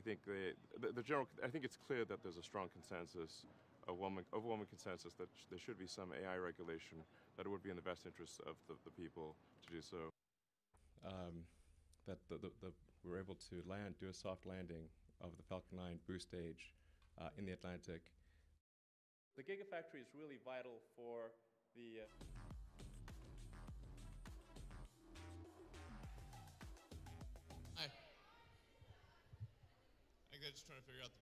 think I think it's clear that there's a strong consensus, overwhelming consensus that there should be some AI regulation, that it would be in the best interest of the people to do so. That we were able to do a soft landing of the Falcon 9 boost stage in the Atlantic. The Gigafactory is really vital for the Hi. I think they're just trying to figure out the